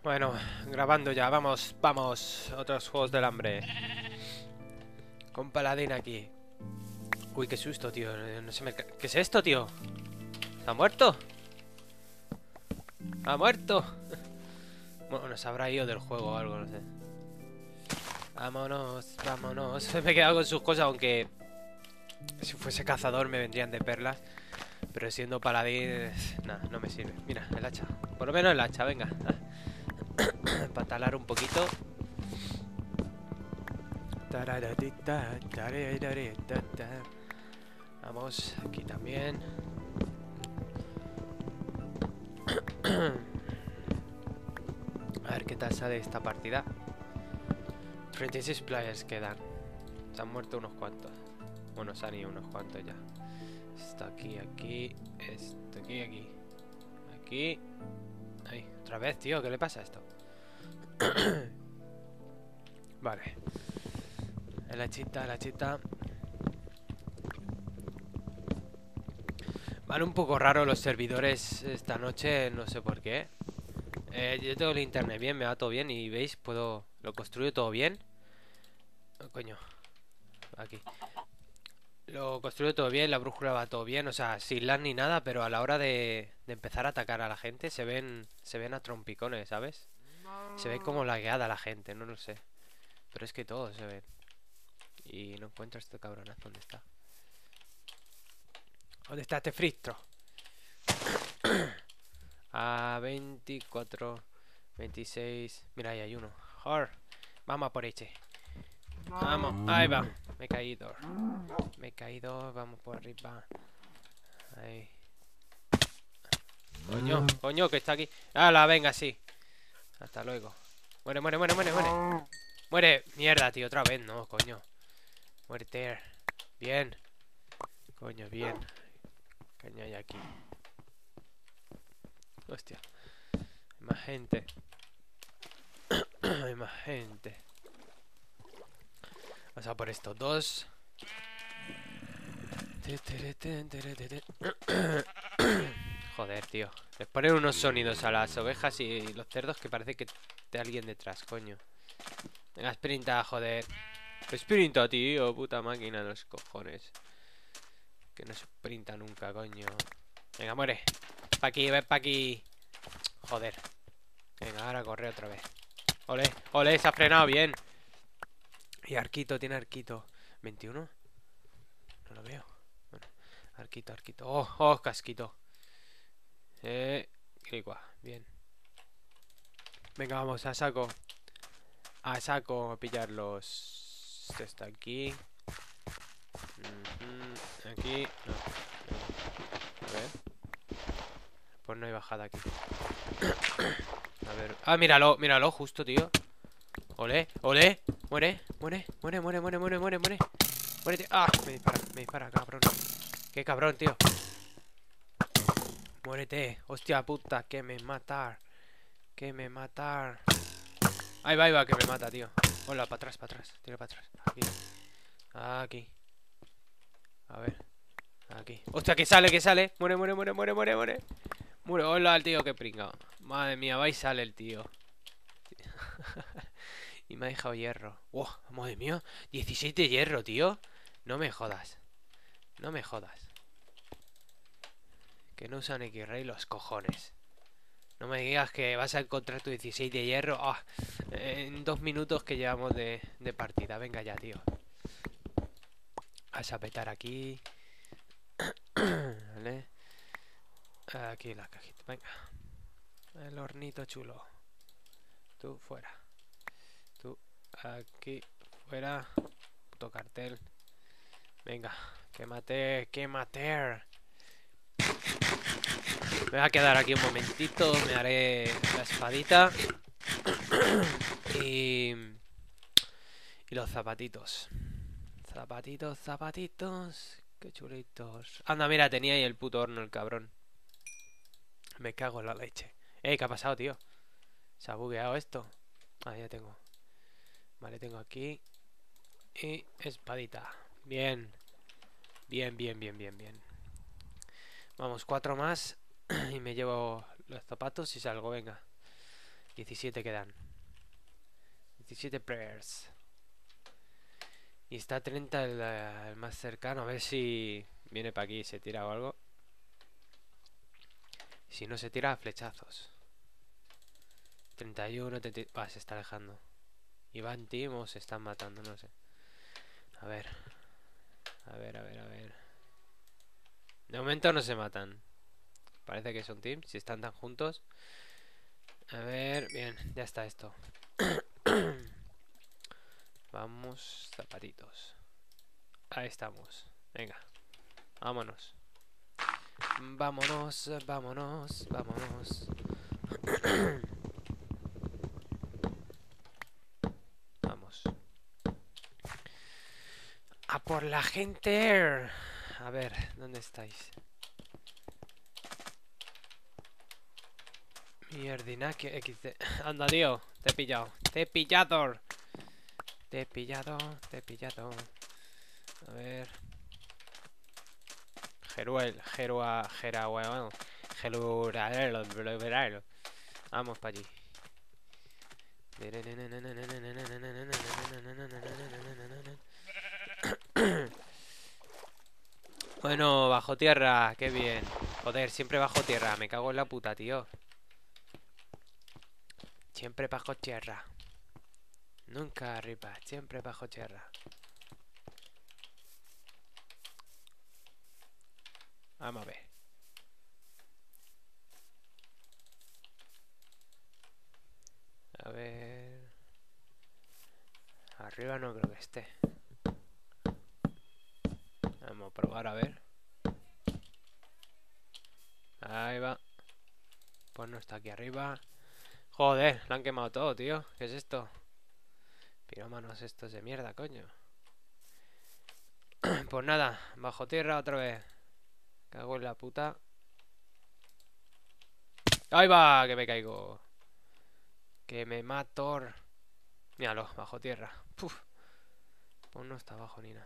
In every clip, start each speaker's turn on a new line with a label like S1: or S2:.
S1: Bueno, grabando ya, vamos, vamos. Otros juegos del hambre. Con Paladín aquí. Uy, qué susto, tío. No se me... ¿Qué es esto, tío? ¿Está muerto? ¿Ha muerto? Bueno, nos habrá ido del juego o algo, no sé. Vámonos, vámonos. Me he quedado con sus cosas, aunque... Si fuese cazador me vendrían de perlas. Pero siendo paladín... Nada, no me sirve. Mira, el hacha. Por lo menos el hacha, venga. Para talar un poquito. Vamos, aquí también. A ver qué tal sale esta partida. 36 players quedan. Se han muerto unos cuantos. Bueno, se han ido unos cuantos ya. Esto aquí, aquí. Esto aquí, aquí. Aquí. Ahí, otra vez, tío. ¿Qué le pasa a esto? Vale. El hachita, el hachita. Van un poco raros los servidores esta noche, no sé por qué. Yo tengo el internet bien, me va todo bien y veis, lo construyo todo bien. Oh, coño, aquí. Lo construyo todo bien, la brújula va todo bien, o sea, sin lag ni nada, pero a la hora de empezar a atacar a la gente se ven a trompicones, ¿sabes? Se ve como lagueada la gente, no lo sé. Pero es que todos se ven. Y no encuentro a este cabronazo, ¿dónde está? ¿Dónde está este fristro? A 24, 26. Mira, ahí hay uno. Jor, vamos a por este. Vamos, ahí va. Me he caído. Me he caído, vamos por arriba. Ahí. Coño, coño, que está aquí. ¡Hala, venga, sí! Hasta luego. Muere, muere, muere, muere, muere. Muere. Mierda, tío, otra vez, no, coño. Muerte. Bien. Coño, bien. Caña hay aquí. Hostia. Hay más gente. Hay más gente. Vamos a por estos dos. Joder, tío. Les ponen unos sonidos a las ovejas y los cerdos que parece que de alguien detrás, coño. Venga, sprinta, joder. Sprinta, tío. Puta máquina de los cojones. Que no sprinta nunca, coño. Venga, muere. Pa' aquí, ven pa' aquí. Joder. Venga, ahora corre otra vez. Ole, ole, se ha frenado bien. Y arquito, tiene arquito. ¿21? No lo veo. Bueno, arquito, arquito. Oh, oh, casquito. Clicua, bien. Venga, vamos, a saco. A saco a pillarlos. Este está aquí. Aquí. No. A ver. Pues no hay bajada aquí. A ver. Ah, míralo, míralo, justo, tío. Ole, ole. Muere, muere, muere, muere, muere, muere, muere, muere. Muérete. Ah, me dispara, cabrón. Qué cabrón, tío. Muérete. Hostia puta, que me matar. Que me matar. Ahí va, que me mata, tío. Hola, para atrás. Tira para atrás. Aquí. Aquí. A ver. Aquí. Hostia, que sale, que sale. Muere, muere, muere, muere, muere, muere. Muere. Hola, el tío, que pringao. Madre mía, va y sale el tío. Y me ha dejado hierro. ¡Wow! Madre mía. 16 de hierro, tío. No me jodas. No me jodas. Que no usan X-Ray los cojones. No me digas que vas a encontrar tu 16 de hierro. Ah, en 2 minutos que llevamos de partida. Venga ya, tío. Vas a petar aquí. Vale. Aquí la cajita. Venga. El hornito chulo. Tú fuera. Tú aquí fuera. Puto cartel. Venga. Quémate, quémate. Me voy a quedar aquí un momentito. Me haré la espadita. Y los zapatitos. Zapatitos, zapatitos. Qué chulitos. Anda, mira, tenía ahí el puto horno el cabrón. Me cago en la leche. ¿Qué ha pasado, tío? ¿Se ha bugueado esto? Ah, ya tengo. Vale, tengo aquí. Y espadita. Bien. Bien, bien, bien, bien, bien. Vamos, 4 más. Y me llevo los zapatos y salgo, venga. 17 quedan. 17 players. Y está 30 el más cercano. A ver si viene para aquí y se tira o algo. Si no se tira, flechazos. 31, 30... se está alejando. Y van team o se están matando, no sé. A ver. A ver. De momento no se matan. Parece que son team, si están tan juntos. A ver, bien, ya está esto. Vamos, zapatitos. Ahí estamos. Venga, vámonos. Vámonos. Vamos. ¡A por la gente! A ver, ¿dónde estáis? Mierdina, que XD. Anda, tío, te he pillado. Te he pillado. A ver. Vamos para allí. Bueno, bajo tierra, qué bien. Joder, siempre bajo tierra, me cago en la puta, tío. Siempre bajo tierra. Nunca arriba, siempre bajo tierra. Vamos a ver. A ver. Arriba no creo que esté. Vamos a probar a ver. Ahí va. Pues no está aquí arriba. Joder, lo han quemado todo, tío. ¿Qué es esto? Pirómanos estos de mierda, coño. Pues nada, bajo tierra otra vez. Cago en la puta. ¡Ahí va! Que me caigo. Que me mato. Míralo, bajo tierra. Puf. Pues no está abajo ni nada.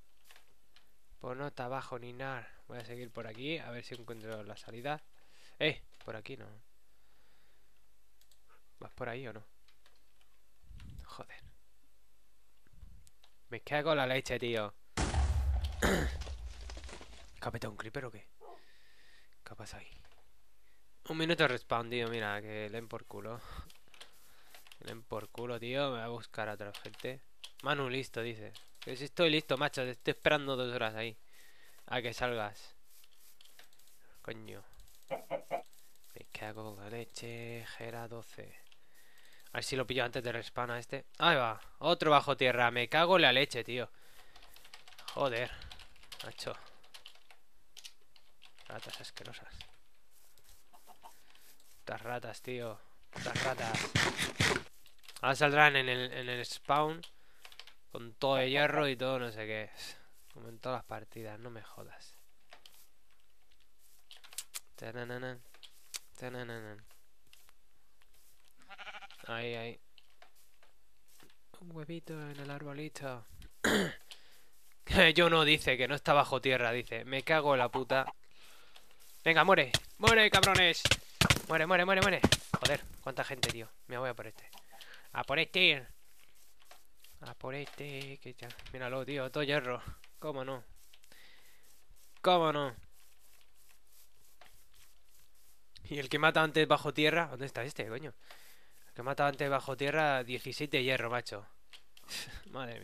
S1: Voy a seguir por aquí, a ver si encuentro la salida. Por aquí no. ¿Vas por ahí o no? Joder. Me cago en la leche, tío. ¿Qué ha petado un creeper o qué? ¿Qué ha pasado ahí? Un minuto de respawn, tío. Mira, que leen por culo. Leen por culo, tío. Me voy a buscar a otra gente. Manu, listo, dice. Que si estoy listo, macho. Te estoy esperando 2 horas ahí. A que salgas. Coño. Me cago en la leche. Gera 12. A ver si lo pillo antes de respawn a este. Ahí va. Otro bajo tierra. Me cago en la leche, tío. Joder. Macho. Ratas asquerosas. Estas ratas, tío. Estas ratas. Ahora saldrán en el spawn. Con todo de hierro y todo no sé qué. Como en todas las partidas. No me jodas. Tanananan. Tanananan. Ahí. Un huevito en el arbolito. Yo no, dice, que no está bajo tierra, dice. Me cago en la puta. Venga, muere. Muere, cabrones. Muere. Joder, cuánta gente, tío. Me voy a por este. A por este. Que ya... Míralo, tío, todo hierro. ¿Cómo no? Y el que mata antes bajo tierra... ¿Dónde está este, coño? El que mata antes bajo tierra, 17 de hierro, macho. Madre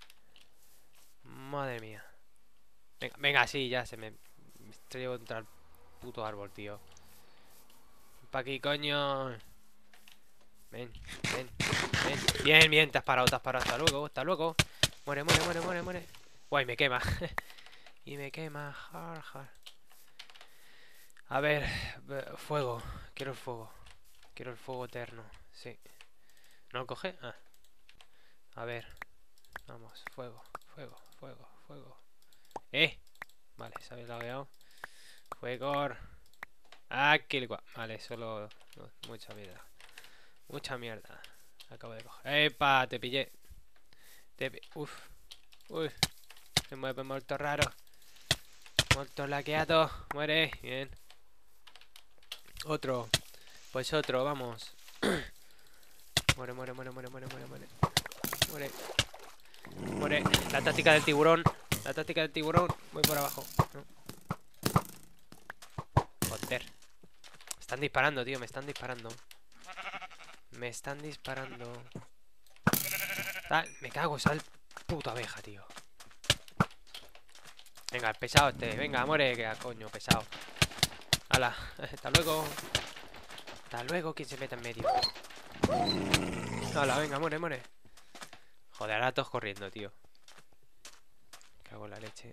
S1: mía. Venga, sí, ya se me estrelló contra el puto árbol, tío. Pa' aquí, coño. Ven. Bien, te has parado. Hasta luego. Muere. Guay, me quema. Y me quema. A ver, fuego. Quiero el fuego. Quiero el fuego eterno. Sí. ¿No lo coge? Ah. A ver. Vamos, fuego. Vale, se había lagueado. Fuego. Ah, que vale, solo... no, mucha mierda. Acabo de coger. ¡Epa! Te pillé. Uf. Se mueve molto raro. Molto laqueado. Muere. Bien. Otro. Pues otro, vamos. Muere, muere, muere, muere, muere, muere, muere. Muere. Muere. La táctica del tiburón. La táctica del tiburón. Voy por abajo. No. Joder. Me están disparando, tío. Me están disparando. Me están disparando. Me cago, sal puta abeja, tío. Venga, el pesado este. Venga, muere, que coño, pesado. Hala, hasta luego. Hasta luego, ¿quién se meta en medio? Hala, venga, muere, muere. Joder, ahora todos corriendo, tío. Me cago en la leche.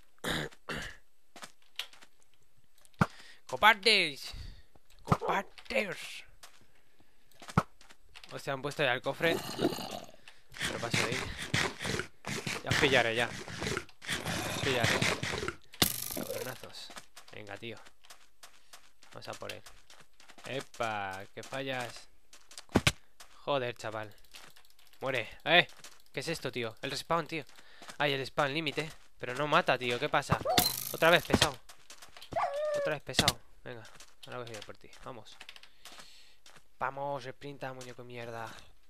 S1: ¡Cobardes! ¡Cobardes! O sea, han puesto ya el cofre. Pero paso de ir. Ya os pillaré, ya. Os pillaré. Cabronazos. Venga, tío. Vamos a por él. ¡Epa! ¡Que fallas! Joder, chaval. Muere. ¿Qué es esto, tío? El respawn, tío. Ay, el spawn límite. Pero no mata, tío. ¿Qué pasa? Otra vez pesado. Otra vez pesado. Venga. Ahora voy a ir por ti. Vamos. Vamos, sprinta, muñeco de mierda.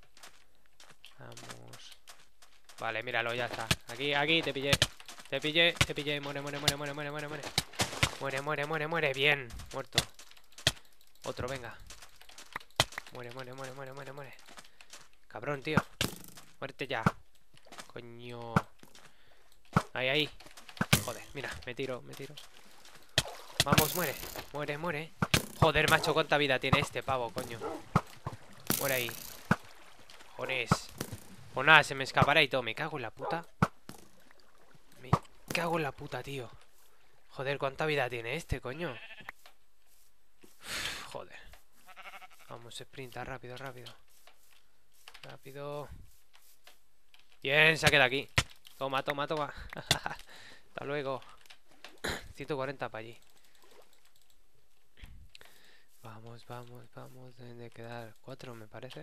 S1: Vamos. Vale, míralo, ya está. Aquí, aquí, te pillé. Te pillé, te pillé. Muere, muere, muere, muere, muere, muere, muere. Muere, muere, muere, muere. Bien. Muerto. Otro, venga. Muere, muere, muere, muere, muere, muere. Cabrón, tío. Muerte ya. Coño. Ahí, ahí. Joder, mira, me tiro, me tiro. Vamos, muere. Muere, muere. Joder, macho, cuánta vida tiene este pavo, coño. Muere ahí. Joder. Pues nada, se me escapará y todo. Me cago en la puta. Me cago en la puta, tío. Joder, cuánta vida tiene este, coño. Uf, joder. Vamos, sprinta, rápido, rápido. Rápido. Bien, se ha quedado aquí. Toma, toma, toma. Hasta luego. 140 para allí. Vamos, vamos, vamos. Deben de quedar 4, me parece.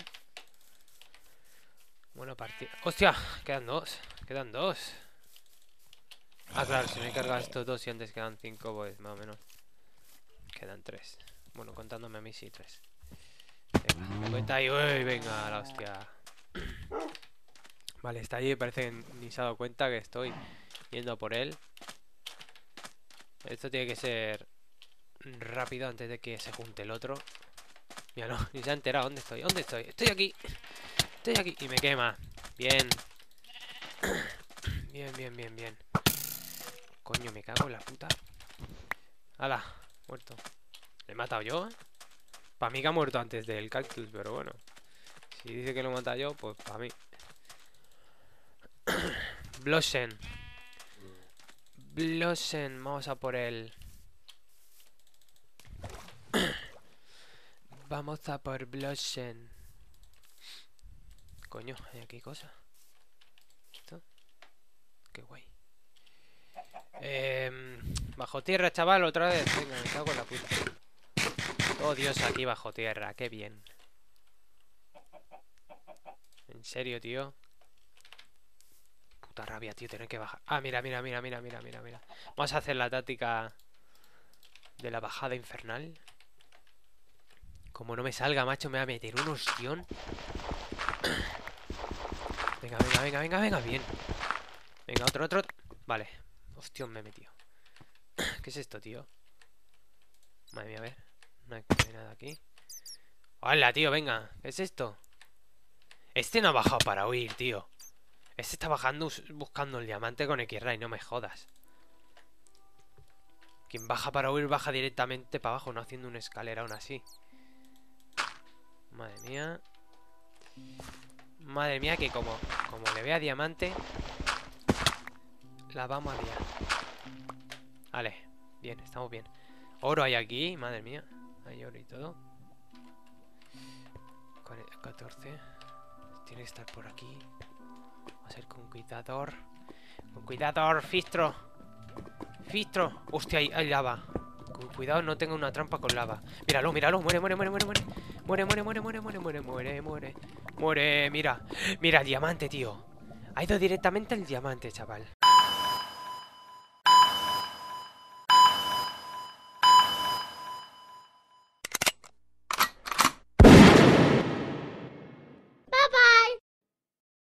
S1: Bueno, partida. ¡Hostia! Quedan 2. Quedan 2. Ah, claro, si me he cargado estos 2 y antes quedan 5, pues más o menos. Quedan 3. Bueno, contándome a mí sí, 3. Venga, cuenta ahí. Uy, venga, la hostia. Vale, está allí. Parece que ni se ha dado cuenta que estoy yendo por él. Esto tiene que ser rápido antes de que se junte el otro. Mira, no, ni se ha enterado. ¿Dónde estoy? ¿Dónde estoy? Estoy aquí. Estoy aquí. Y me quema. Bien. Bien, bien, bien, bien. Coño, me cago en la puta. ¡Hala! Muerto. ¿Le he matado yo? Para mí que ha muerto antes del cactus, pero bueno. Si dice que lo he matado yo, pues para mí. Blossom. Blossom. Vamos a por él. Vamos a por Blossom. Coño, hay aquí cosa. ¿Esto? Qué guay. Bajo tierra, chaval, otra vez. Venga, me cago en la puta. Oh, Dios, aquí bajo tierra. Qué bien. En serio, tío. Puta rabia, tío, tener que bajar. Ah, mira, mira, mira, mira, mira, mira, mira. Vamos a hacer la táctica de la bajada infernal. Como no me salga, macho, me va a meter un ostión. Venga, venga, venga, venga, venga, bien. Venga, otro, otro. Vale, ostión me he metido. ¿Qué es esto, tío? Madre mía, a ver. No hay nada aquí. ¡Hola, tío! Venga, ¿qué es esto? Este no ha bajado para huir, tío. Este está bajando buscando el diamante con X-Ray, no me jodas. Quien baja para huir baja directamente para abajo, no haciendo una escalera aún así. Madre mía. Madre mía, que como le vea diamante, la vamos a liar. Vale, bien, estamos bien. Oro hay aquí, madre mía. Hay oro y todo. 14. Tiene que estar por aquí. Vamos a ir con cuidado. Con cuidado, Fistro. Fistro. Hostia, hay lava. Con cuidado, no tenga una trampa con lava. Míralo, míralo. Muere, muere, muere, muere, muere. Muere, muere, muere, muere, muere, muere, muere, muere. Muere, mira. Mira el diamante, tío. Ha ido directamente el diamante, chaval.